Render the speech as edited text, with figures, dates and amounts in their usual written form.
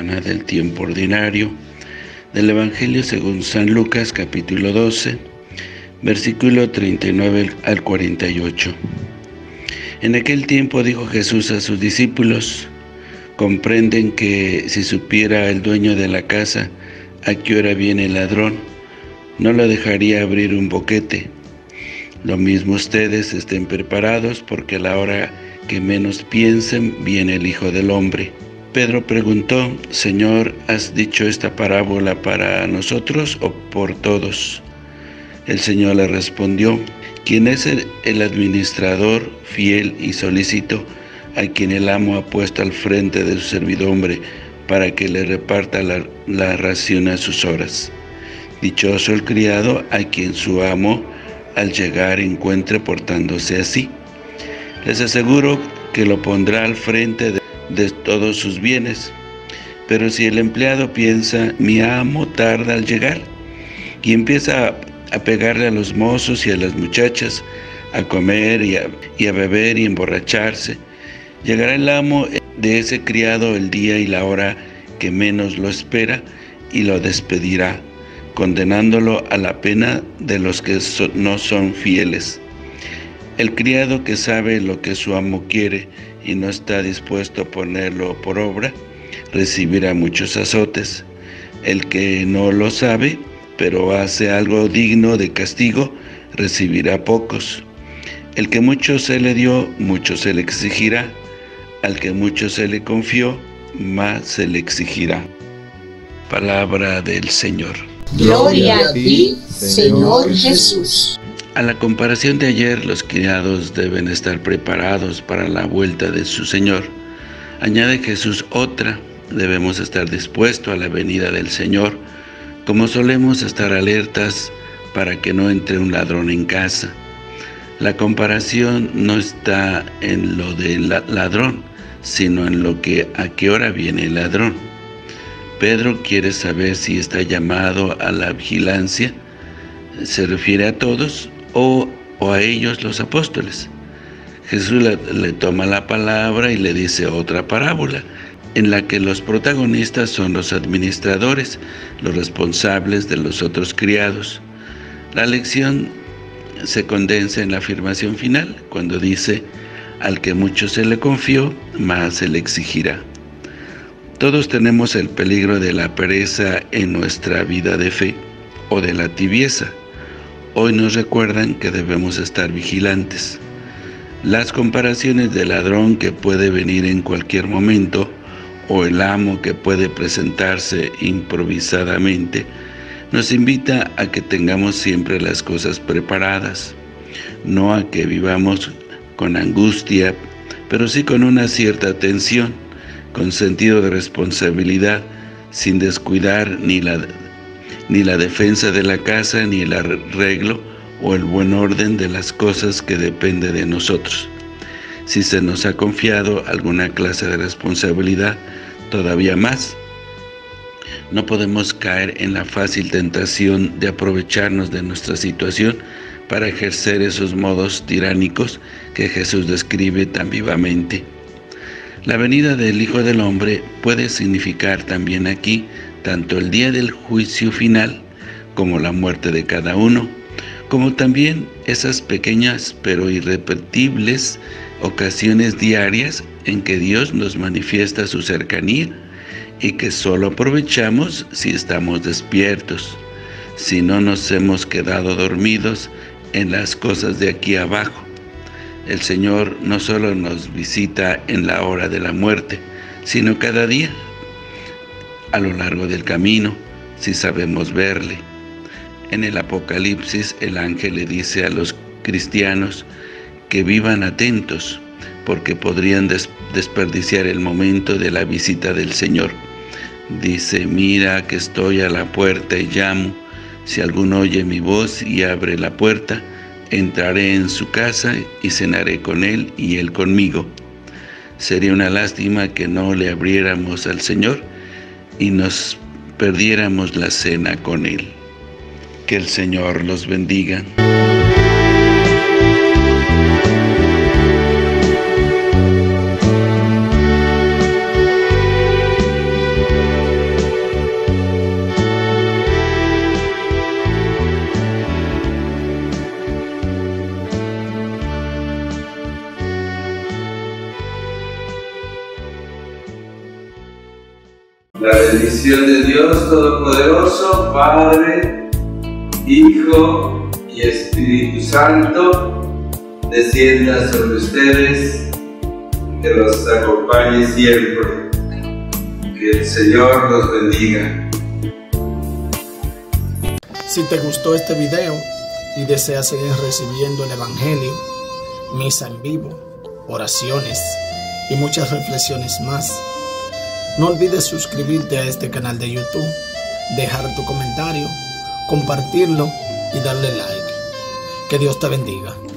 semana del tiempo ordinario del Evangelio según San Lucas, capítulo 12, versículo 39 al 48. En aquel tiempo dijo Jesús a sus discípulos: comprenden que si supiera el dueño de la casa a qué hora viene el ladrón, no lo dejaría abrir un boquete. Lo mismo ustedes estén preparados, porque a la hora que menos piensen viene el Hijo del Hombre. Pedro preguntó: Señor, ¿has dicho esta parábola para nosotros o por todos? El Señor le respondió: ¿quién es el administrador fiel y solícito a quien el amo ha puesto al frente de su servidumbre para que le reparta la ración a sus horas? Dichoso el criado a quien su amo al llegar encuentre portándose así. Les aseguro que lo pondrá al frente de todos sus bienes. Pero si el empleado piensa: mi amo tarda al llegar, y empieza a pegarle a los mozos y a las muchachas, a comer y a beber y emborracharse, llegará el amo de ese criado el día y la hora que menos lo espera y lo despedirá, condenándolo a la pena de los que no son fieles. El criado que sabe lo que su amo quiere y no está dispuesto a ponerlo por obra, recibirá muchos azotes. El que no lo sabe, pero hace algo digno de castigo, recibirá pocos. El que mucho se le dio, mucho se le exigirá. Al que mucho se le confió, más se le exigirá. Palabra del Señor. Gloria a ti, Señor Jesús. A la comparación de ayer, los criados deben estar preparados para la vuelta de su Señor. Añade Jesús otra: debemos estar dispuestos a la venida del Señor, como solemos estar alertas para que no entre un ladrón en casa. La comparación no está en lo del ladrón, sino en a qué hora viene el ladrón. Pedro quiere saber si está llamado a la vigilancia. ¿Se refiere a todos o a ellos, los apóstoles? Jesús le toma la palabra y le dice otra parábola, en la que los protagonistas son los administradores, los responsables de los otros criados. La lección se condensa en la afirmación final, cuando dice: al que mucho se le confió, más se le exigirá. Todos tenemos el peligro de la pereza en nuestra vida de fe, o de la tibieza. Hoy nos recuerdan que debemos estar vigilantes. Las comparaciones del ladrón que puede venir en cualquier momento, o el amo que puede presentarse improvisadamente, nos invita a que tengamos siempre las cosas preparadas, no a que vivamos con angustia, pero sí con una cierta atención, con sentido de responsabilidad, sin descuidar ni la defensa de la casa, ni el arreglo o el buen orden de las cosas que depende de nosotros. Si se nos ha confiado alguna clase de responsabilidad, todavía más. No podemos caer en la fácil tentación de aprovecharnos de nuestra situación para ejercer esos modos tiránicos que Jesús describe tan vivamente. La venida del Hijo del Hombre puede significar también aquí tanto el día del juicio final como la muerte de cada uno, como también esas pequeñas pero irrepetibles ocasiones diarias en que Dios nos manifiesta su cercanía y que solo aprovechamos si estamos despiertos, si no nos hemos quedado dormidos en las cosas de aquí abajo. El Señor no solo nos visita en la hora de la muerte, sino cada día, a lo largo del camino, si sabemos verle. En el Apocalipsis, el ángel le dice a los cristianos que vivan atentos, porque podrían desperdiciar el momento de la visita del Señor. Dice: mira que estoy a la puerta y llamo. Si alguno oye mi voz y abre la puerta, entraré en su casa y cenaré con él y él conmigo. Sería una lástima que no le abriéramos al Señor y nos perdiéramos la cena con él. Que el Señor los bendiga. La bendición de Dios Todopoderoso, Padre, Hijo y Espíritu Santo, descienda sobre ustedes, que los acompañe siempre. Que el Señor los bendiga. Si te gustó este video y deseas seguir recibiendo el Evangelio, misa en vivo, oraciones y muchas reflexiones más, no olvides suscribirte a este canal de YouTube, dejar tu comentario, compartirlo y darle like. Que Dios te bendiga.